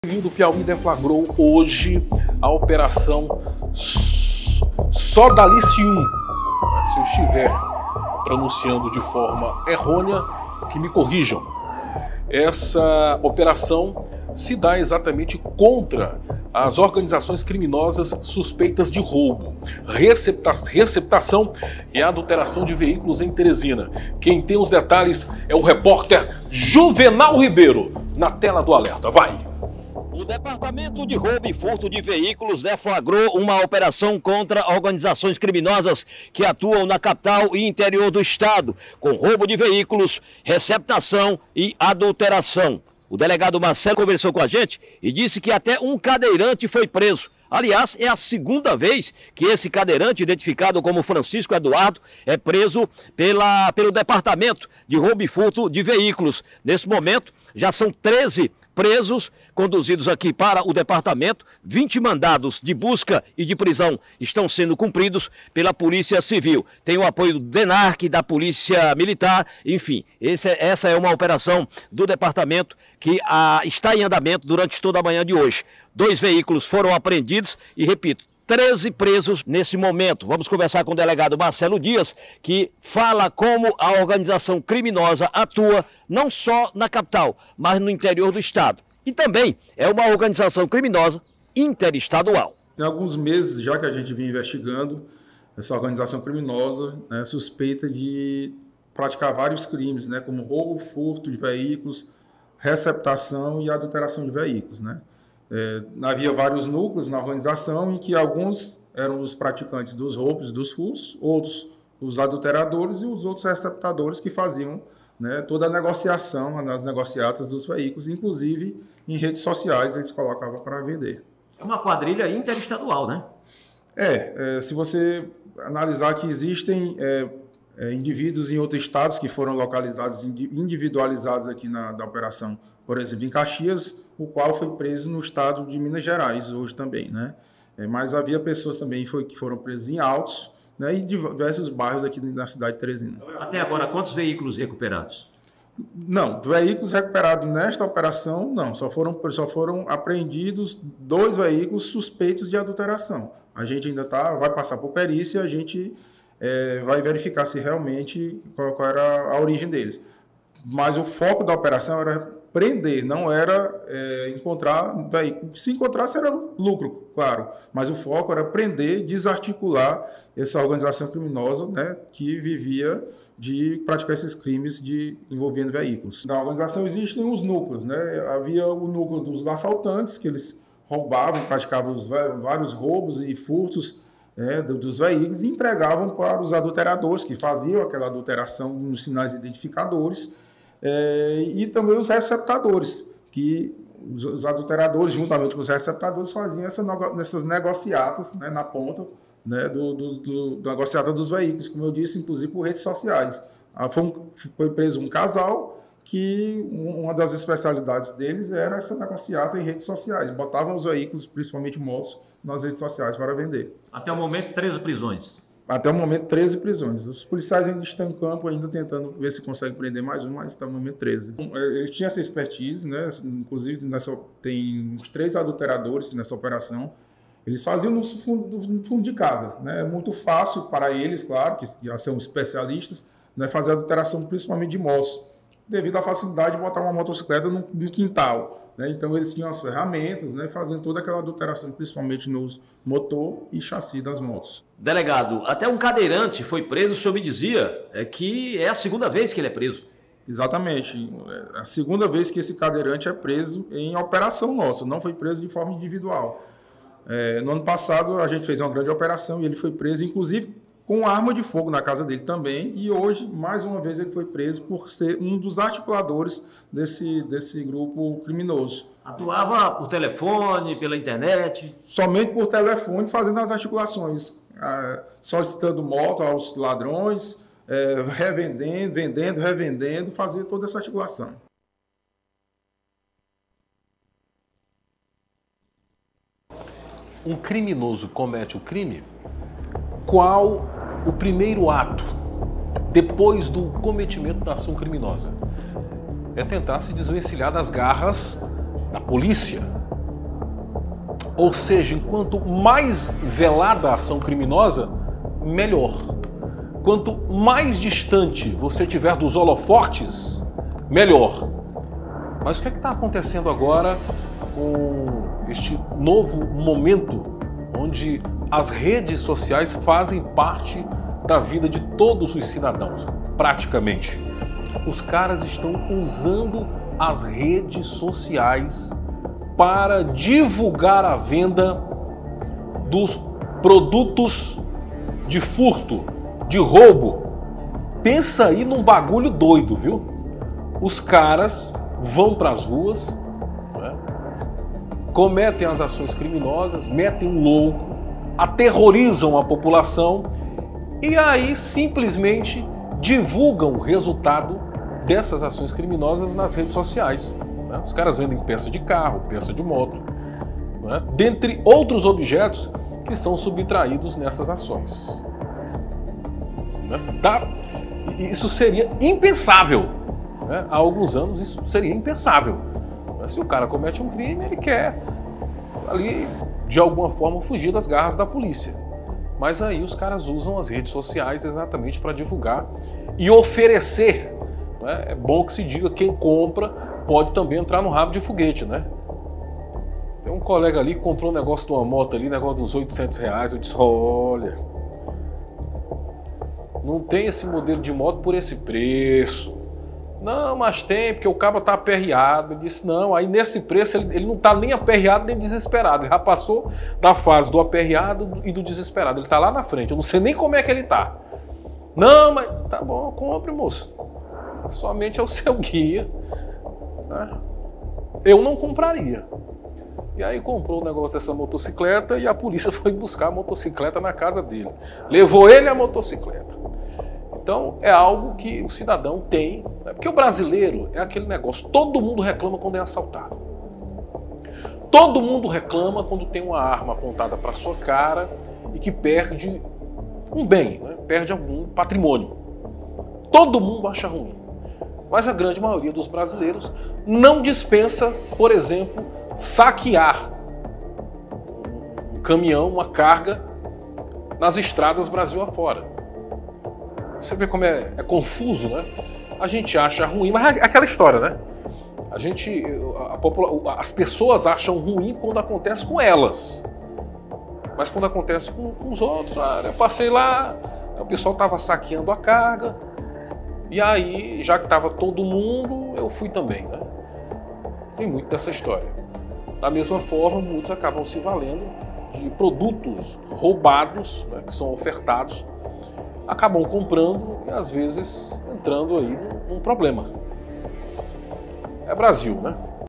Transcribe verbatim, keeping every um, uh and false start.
O do Piauí deflagrou hoje a operação Sodalice um. Se eu estiver pronunciando de forma errônea, que me corrijam. Essa operação se dá exatamente contra as organizações criminosas suspeitas de roubo, recepta receptação e adulteração de veículos em Teresina. Quem tem os detalhes é o repórter Juvenal Ribeiro, na tela do alerta. Vai! O Departamento de Roubo e Furto de Veículos deflagrou uma operação contra organizações criminosas que atuam na capital e interior do estado, com roubo de veículos, receptação e adulteração. O delegado Marcelo conversou com a gente e disse que até um cadeirante foi preso. Aliás, é a segunda vez que esse cadeirante, identificado como Francisco Eduardo, é preso pela, pelo Departamento de Roubo e Furto de Veículos. Nesse momento, já são treze presos, conduzidos aqui para o departamento. vinte mandados de busca e de prisão estão sendo cumpridos pela Polícia Civil. Tem o apoio do DENARC, da Polícia Militar, enfim. Esse, essa é uma operação do departamento que a, está em andamento durante toda a manhã de hoje. Dois veículos foram apreendidos e, repito, treze presos nesse momento. Vamos conversar com o delegado Marcelo Dias, que fala como a organização criminosa atua não só na capital, mas no interior do estado. E também é uma organização criminosa interestadual. Tem alguns meses já que a gente vem investigando essa organização criminosa, né, suspeita de praticar vários crimes, né, como roubo, furto de veículos, receptação e adulteração de veículos, né? É, havia vários núcleos na organização em que alguns eram os praticantes dos roubos e dos furtos, outros os adulteradores e os outros receptadores que faziam, né, toda a negociação, nas negociatas dos veículos, inclusive em redes sociais eles colocavam para vender. É uma quadrilha interestadual, né? É, é se você analisar que existem é, é, indivíduos em outros estados que foram localizados, individualizados aqui na da operação, por exemplo, em Caxias, o qual foi preso no estado de Minas Gerais hoje também, né? É, mas havia pessoas também foi, que foram presas em Altos, né, e em diversos bairros aqui na cidade de Teresina. Até agora, quantos veículos recuperados? Não, veículos recuperados nesta operação, não. Só foram, só foram apreendidos dois veículos suspeitos de adulteração. A gente ainda tá, vai passar por perícia, a gente é, vai verificar se realmente qual, qual era a origem deles. Mas o foco da operação era prender, não era é, encontrar veículo. Se encontrasse era lucro, claro, mas o foco era prender, desarticular essa organização criminosa, né, que vivia de praticar esses crimes de, envolvendo veículos. Na organização existem os núcleos, né? Havia o núcleo dos assaltantes, que eles roubavam, praticavam os, vários roubos e furtos é, dos veículos e entregavam para os adulteradores, que faziam aquela adulteração nos sinais identificadores. É, e também os receptadores, que os, os adulteradores, juntamente com os receptadores, faziam essa, essas negociatas, né, na ponta, né, do, do, do, do negociata dos veículos, como eu disse, inclusive por redes sociais. Ah, foi, um, foi preso um casal que uma das especialidades deles era essa negociata em redes sociais. Botavam os veículos, principalmente motos, nas redes sociais para vender. Até o momento, treze prisões. Até o momento, treze prisões. Os policiais ainda estão em campo, ainda tentando ver se conseguem prender mais um, mas até o momento, treze. Eles tinham essa expertise, né? Inclusive nessa, tem uns três adulteradores nessa operação. Eles faziam no fundo, no fundo de casa, né? É muito fácil para eles, claro, que já são especialistas, né, fazer adulteração principalmente de motos, devido à facilidade de botar uma motocicleta no, no quintal. Né? Então eles tinham as ferramentas, né, fazendo toda aquela adulteração, principalmente nos motor e chassi das motos. Delegado, até um cadeirante foi preso, o senhor me dizia é que é a segunda vez que ele é preso. Exatamente. É a segunda vez que esse cadeirante é preso em operação nossa, não foi preso de forma individual. É, no ano passado a gente fez uma grande operação e ele foi preso, inclusive com arma de fogo na casa dele também, e hoje, mais uma vez, ele foi preso por ser um dos articuladores desse, desse grupo criminoso. Atuava por telefone, pela internet? Somente por telefone, fazendo as articulações, é, solicitando moto aos ladrões, é, revendendo, vendendo, revendendo, fazia toda essa articulação. Um criminoso comete o crime? Qual o primeiro ato depois do cometimento da ação criminosa? É tentar se desvencilhar das garras da polícia, Ou seja, enquanto mais velada a ação criminosa, melhor. Quanto mais distante você tiver dos holofotes, melhor. Mas o que é que está acontecendo agora com este novo momento onde as redes sociais fazem parte da vida de todos os cidadãos, praticamente? Os caras estão usando as redes sociais para divulgar a venda dos produtos de furto, de roubo. Pensa aí num bagulho doido, viu? Os caras vão para as ruas, né? Cometem as ações criminosas, metem um louco, aterrorizam a população e aí simplesmente divulgam o resultado dessas ações criminosas nas redes sociais. Né? Os caras vendem peça de carro, peça de moto, né? Dentre outros objetos que são subtraídos nessas ações. Né? Dá... Isso seria impensável. Né? Há alguns anos isso seria impensável. Se o cara comete um crime, ele quer ali, de alguma forma, fugir das garras da polícia. Mas aí os caras usam as redes sociais exatamente para divulgar e oferecer. Né? É bom que se diga, quem compra pode também entrar no rabo de foguete, né? Tem um colega ali que comprou um negócio de uma moto ali, negócio de uns oitocentos reais. Eu disse, olha, não tem esse modelo de moto por esse preço. Não, mas tem, porque o cabo tá aperreado. Eu disse, não, aí nesse preço ele, ele não tá nem aperreado nem desesperado. Ele já passou da fase do aperreado e do desesperado. Ele tá lá na frente, eu não sei nem como é que ele tá. Não, mas tá bom, compre, moço. Somente é o seu guia. Né? Eu não compraria. E aí comprou o negócio dessa motocicleta e a polícia foi buscar a motocicleta na casa dele. Levou ele a motocicleta. Então é algo que o cidadão tem, né? Porque o brasileiro é aquele negócio, todo mundo reclama quando é assaltado. Todo mundo reclama quando tem uma arma apontada para sua cara e que perde um bem, né? Perde algum patrimônio. Todo mundo acha ruim. Mas a grande maioria dos brasileiros não dispensa, por exemplo, saquear um caminhão, uma carga nas estradas Brasil afora. Você vê como é, é confuso, né? A gente acha ruim, mas é aquela história, né? A gente, a popula- as pessoas acham ruim quando acontece com elas. Mas quando acontece com, com os outros, ah, eu passei lá, o pessoal estava saqueando a carga, e aí, já que estava todo mundo, eu fui também, né? Tem muito dessa história. Da mesma forma, muitos acabam se valendo de produtos roubados, né, que são ofertados, acabam comprando e às vezes entrando aí num, num problema. É Brasil, né?